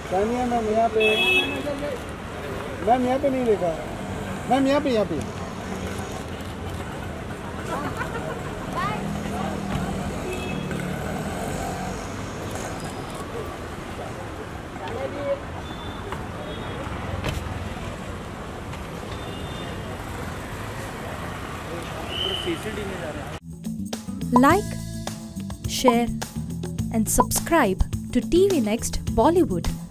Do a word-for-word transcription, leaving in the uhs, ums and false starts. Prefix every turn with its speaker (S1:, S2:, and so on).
S1: Sania ma'am यहाँ पे, ma'am यहाँ पे नहीं देखा, मैम यहाँ पे यहाँ पे।
S2: Like, share and subscribe to T V Next Bollywood.